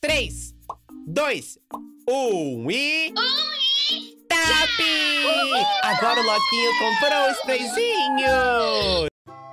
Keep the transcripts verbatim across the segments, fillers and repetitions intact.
três, dois, um e... Tap! Agora o Loquinho comprou o sprayzinho.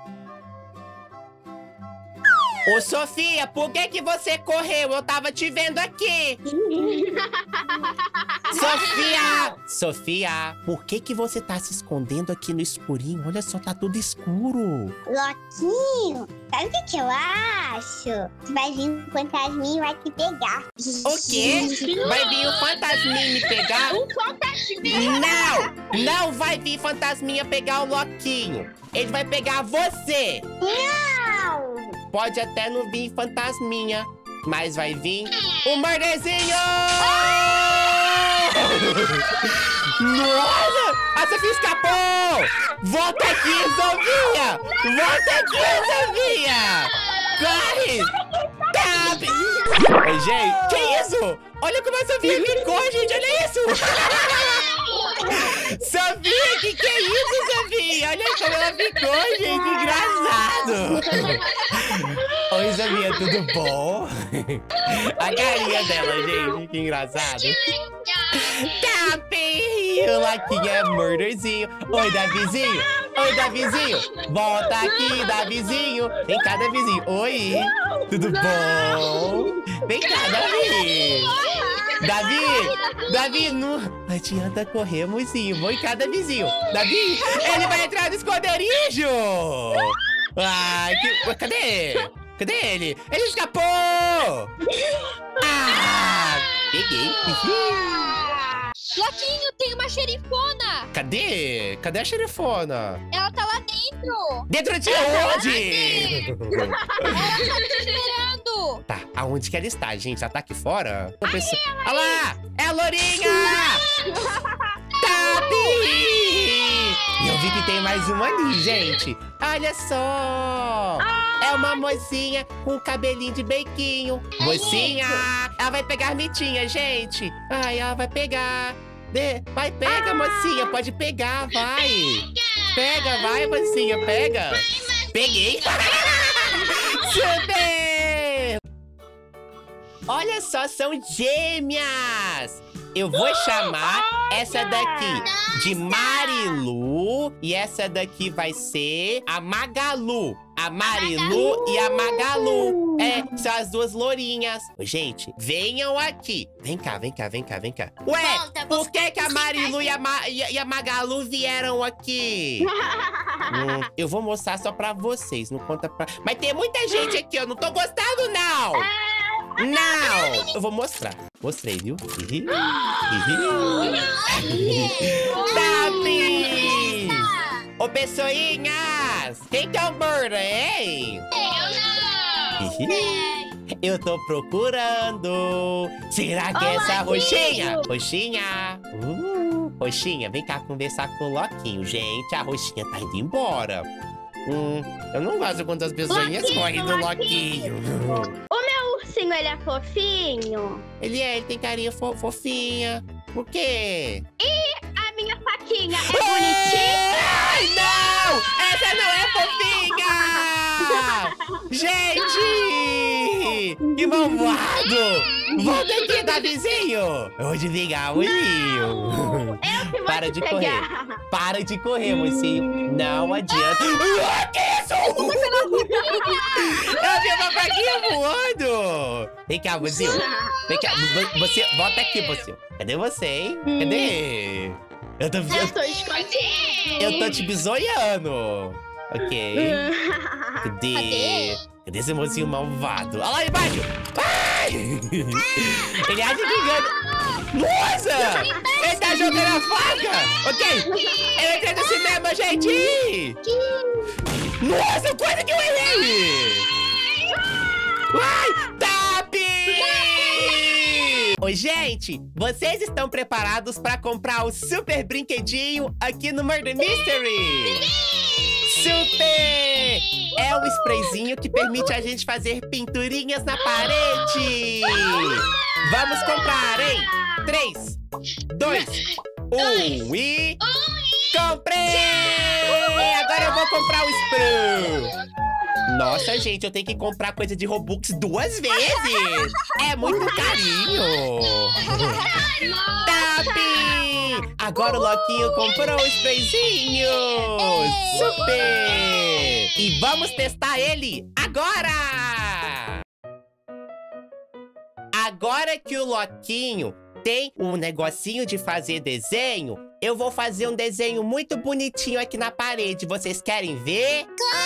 Ô, Sofia, por que que você correu? Eu tava te vendo aqui. Sofia! Sofia, por que que você tá se escondendo aqui no escurinho? Olha só, tá tudo escuro. Loquinho, sabe o que, que eu acho? Vai vir um fantasminha e vai te pegar. O quê? Vai vir o fantasminha me pegar? Um fantasminha! Não! Não vai vir fantasminha pegar o Loquinho. Ele vai pegar você. Não! Pode até não vir fantasminha, mas vai vir o Murderzinho! Nossa! A Sofia escapou! Volta aqui, Sofia! Volta aqui, Sofia! Corre! Cabe! Oi, gente, que isso? Olha como a Sofia ficou, gente! Olha isso! Sofia, que que é isso, Sofia? Olha como ela ficou, gente! Engraçado! Oi, Sofia, tudo bom? A carinha dela, gente, que engraçado. Tapi! O Loquinho é murderzinho. Oi, Davizinho. Oi, Davizinho. Volta aqui, Davizinho. Vem cá, Davizinho. Oi. Tudo bom? Vem cá, Davi. Davi. Davi, não adianta correr, mocinho. Vem cá, Davizinho. Davi, ele vai entrar no esconderijo. Ai, que... Cadê? Cadê ele? Ele escapou! Ah! Peguei. Loquinho, tem uma xerifona! Cadê? Cadê a xerifona? Ela tá lá dentro! Dentro de onde? Ela tá te esperando! Tá, aonde que ela está, gente? Ela tá aqui fora? Olha lá! É a Lourinha! Tapi! E eu vi que tem mais uma ali, gente. Olha só! É uma mocinha com cabelinho de bequinho. Mocinha! Ela vai pegar mitinha, gente. Ai, ela vai pegar. De... Vai, pega, mocinha. Pode pegar, vai. Pega, vai, mocinha. Pega. Peguei. Super! Olha só, são gêmeas. Eu vou chamar essa daqui de Marilu e essa daqui vai ser a Magalu. A Marilu e a Magalu. É, são as duas lourinhas. Gente, venham aqui. Vem cá, vem cá, vem cá, vem cá. Ué, por que que a Marilu e a, Ma e a Magalu vieram aqui? hum, eu vou mostrar só pra vocês, não conta pra... Mas tem muita gente aqui, eu não tô gostando, não! Não! Eu vou mostrar. Mostrei, viu? Tapi! Ô, pessoinhas! Quem que é o Murder, hein? Eu não! Eu tô procurando. Será que é essa roxinha? Roxinha! Uh, roxinha, vem cá conversar com o Loquinho. Gente, a roxinha tá indo embora. Hum, eu não gosto quando as pessoinhas Loquinho, correm do Loquinho. O meu ursinho, ele é fofinho? Ele é, ele tem carinha fo fofinha. Por quê? E a minha faquinha é bonitinha? Ai, não! Essa não é fofinha! Gente! Que malvado! Volta aqui, Davizinho! Eu vou desligar o olhinho. Eu que vou Para te de pegar. correr. Para de correr, mocinho. Não adianta. Ah, que isso? Eu vi uma faquinha voando. Vem cá, mocinho. Vem cá. Vo- Você, volta aqui, mocinho. Cadê você, hein? Cadê? Eu tô, Eu tô escondida. eu tô te bisoiando. Ok. Cadê? Cadê? Cadê esse mocinho malvado? Olha lá embaixo. Ai! Ele acha que ganha. Nossa! Ele tá jogando a faca! Ok! Eu entrei no cinema, gente! Nossa, quase que eu errei! Ai! Tapi! Oi, gente! Vocês estão preparados pra comprar o super brinquedinho aqui no Murder Mystery? Super! É um sprayzinho que permite a gente fazer pinturinhas na parede! Vamos comprar, hein? três, dois, um e... Comprei! Agora eu vou comprar o spray! Nossa, gente, eu tenho que comprar coisa de Robux duas vezes. É muito carinho. Top! Agora o Loquinho comprou o sprayzinho. Super! E vamos testar ele agora! Agora que o Loquinho tem um negocinho de fazer desenho, eu vou fazer um desenho muito bonitinho aqui na parede. Vocês querem ver?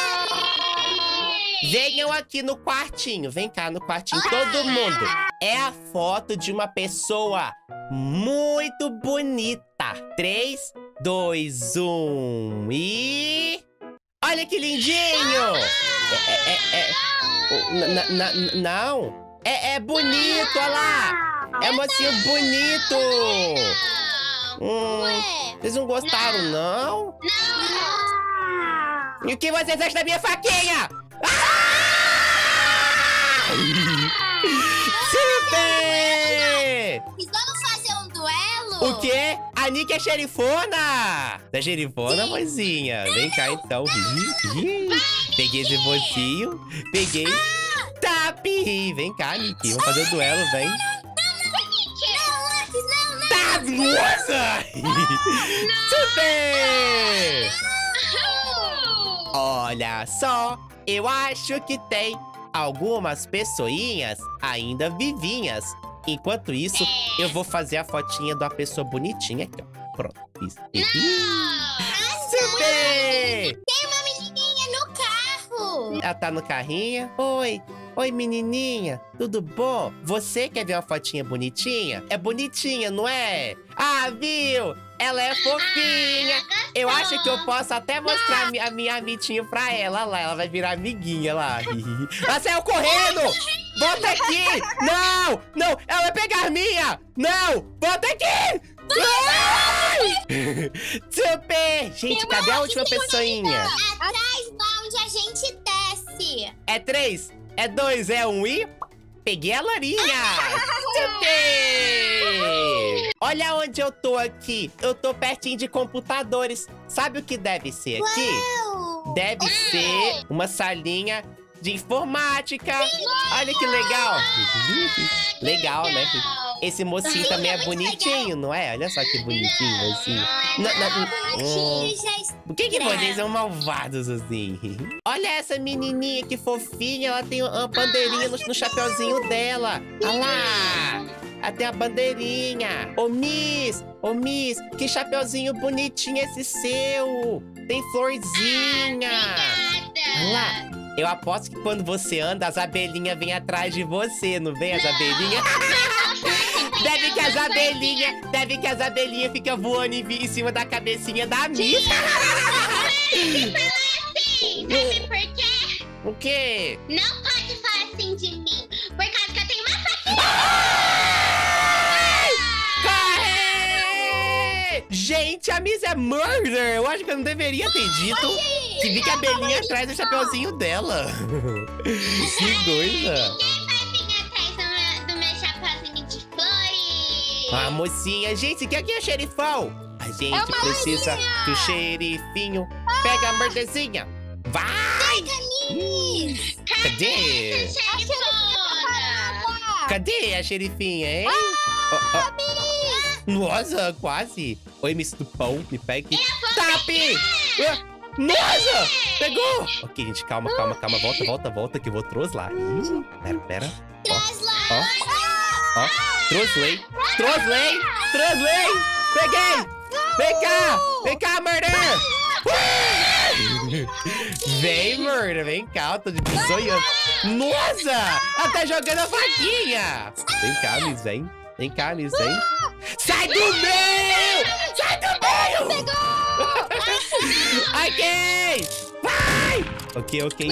Venham aqui no quartinho. Vem cá no quartinho, todo mundo. É a foto de uma pessoa muito bonita. três, dois, um e... Olha que lindinho! É, é, é, n- n- n- não, é, é bonito, olha lá! É um mocinho bonito! Hum, Ué. vocês não gostaram, não? E o que vocês acham da minha faquinha? Ah! Super! Vamos fazer um duelo? O quê? A Nick é xerifona! Da xerifona, mozinha? Vem cá, então. Peguei esse mocinho. Peguei. Tap! Vem cá, Nick. Vamos fazer o duelo, vem. Tá, nossa! Super! Olha só, eu acho que tem algumas pessoinhas ainda vivinhas. Enquanto isso, eu vou fazer a fotinha de uma pessoa bonitinha aqui, ó. Pronto, isso. Super! Tem uma menininha no carro. Ela tá no carrinho. Oi, oi menininha, tudo bom? Você quer ver uma fotinha bonitinha? É bonitinha, não é? Ah, viu? Ela é fofinha. Eu acho que eu posso até mostrar a mi- a minha amitinha pra ela. Olha lá, ela vai virar amiguinha lá. Ela saiu correndo! Volta aqui! Não! Não! Ela vai pegar a minha! Não! Volta aqui! Ai! Super! Gente, cadê a última pessoinha? Atrás lá onde a gente desce. É três, é dois, é um e... Peguei a Lourinha! Super! Olha onde eu tô aqui. Eu tô pertinho de computadores. Sabe o que deve ser aqui? Uau. Deve ser uma salinha de informática. Olha que legal. Legal, né? Esse mocinho também é bonitinho, não é? Olha só que bonitinho, assim. Não, não, hum. Por que que vocês são malvados assim? Olha essa menininha que fofinha. Ela tem uma bandeirinha no, no chapeuzinho dela. Olha lá. Ela tem a bandeirinha. Ô, Miss, ô, Miss, que chapeuzinho bonitinho esse seu. Tem florzinha. Olha lá. Eu aposto que quando você anda, as abelhinhas vêm atrás de você, não vem as abelhinhas? Deve que as abelhinhas, deve que as abelhinhas ficam voando em, em cima da cabecinha da Miss. Sim, sabe por quê? O quê? Não pode falar assim de mim, por causa que eu tenho uma faquinha. Corre! Gente, a Miss é murder. Eu acho que eu não deveria ter dito. Que vi que a abelhinha atrás do chapeuzinho dela. Que coisa. Ninguém vai vir atrás do meu, do meu chapeuzinho de flores. Ah, mocinha. Gente, quem aqui é xerifão? A gente É uma precisa que o xerifinho pegue a murderzinha. Vai! Miss. Cadê? Xerifona. Cadê a xerifinha, hein? Oh, oh. Nossa, quase. Oi, Miss do Pão, me pegue. Tap! Ah, nossa! Pegou! Ok, gente, calma, calma, calma. Volta, volta, volta, que eu vou troslar. Ih, pera, pera. Ó, ó, ó. Trosley, trosley, trosley! Peguei! Vem cá! Vem cá, murder! Vem, murder, vem cá, eu tô de bisonhando. Nossa! Ela tá jogando a faquinha! Vem cá, Miss, vem. Vem cá, Miss, vem. Sai do meio! Sai do meio! Ok! Vai! Ok, ok.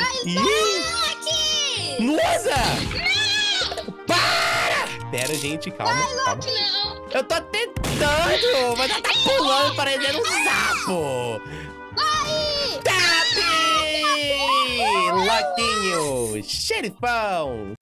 Ih! Nossa! Para! Pera, gente, calma, calma. Eu tô tentando, mas ela tá pulando parecendo um sapo. Tap! Loquinho, xerifão,